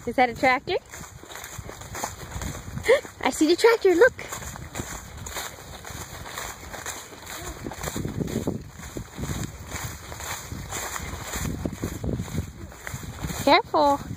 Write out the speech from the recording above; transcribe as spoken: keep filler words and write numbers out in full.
Is that a tractor? I see the tractor, look. Careful.